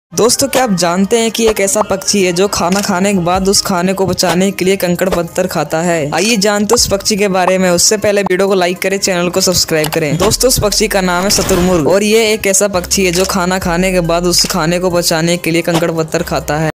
दोस्तों, क्या आप जानते हैं कि एक ऐसा पक्षी है जो खाना खाने के बाद उस खाने को बचाने के लिए कंकड़ पत्थर खाता है। आइए जानते उस पक्षी के बारे में। उससे पहले वीडियो को लाइक करें, चैनल को सब्सक्राइब करें। दोस्तों, उस पक्षी का नाम है शुतुरमुर्ग और ये एक ऐसा पक्षी है जो खाना खाने के बाद उस खाने को बचाने के लिए कंकड़ पत्थर खाता है।